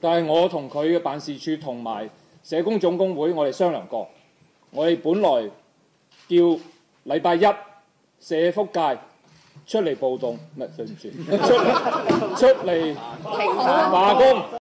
但係我同佢嘅辦事處同埋社工總工會，我哋商量過，我哋本來叫禮拜一社福界出嚟暴動，唔係對唔住，出嚟罷工。